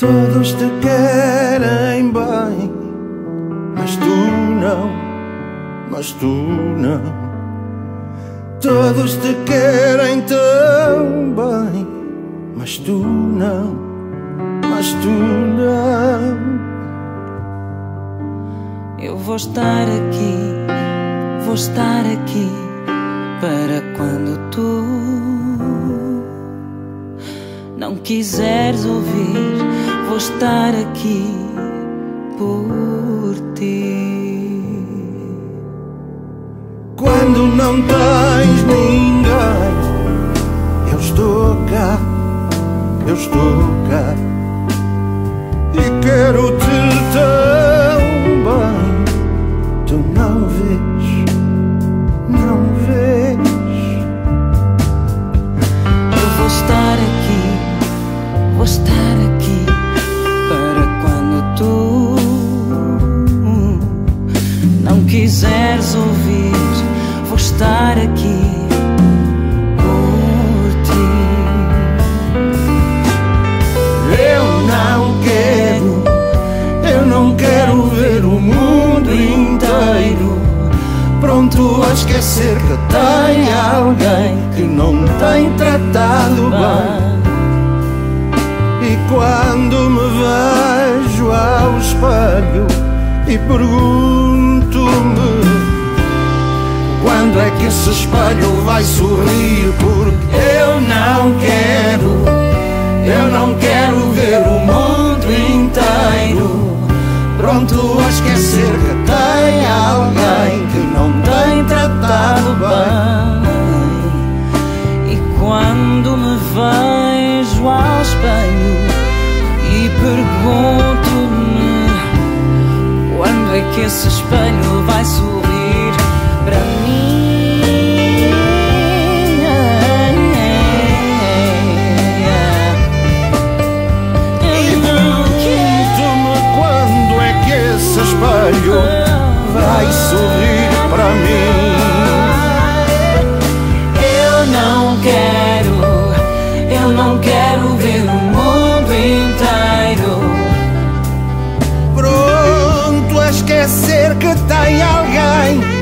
Todos te querem bem, mas tu não, mas tu não. Todos te querem tão bem, mas tu não, mas tu não. Eu vou estar aqui para quando tu não quiseres ouvir. Vou estar aqui por ti. Quando não tens ninguém, eu estou cá, eu estou cá. E quero-te tão bem, tu não vês, não vês. Eu vou estar aqui para quando tu não quiseres ouvir. Vou estar aqui por ti. Eu não quero ver o mundo inteiro pronto a esquecer que tem alguém que não tem tratado bem. E quando me vejo ao espelho e pergunto-me quando é que esse espelho vai sorrir, porque eu não quero ver o mundo inteiro pronto a esquecer que tem alguém que não tem tratado bem. E quando me vejo ao espelho e pergunto-me quando é que esse espelho vai sorrir para mim. Esse espelho vai sorrir para mim. Eu não quero ver o mundo inteiro pronto a esquecer que tem alguém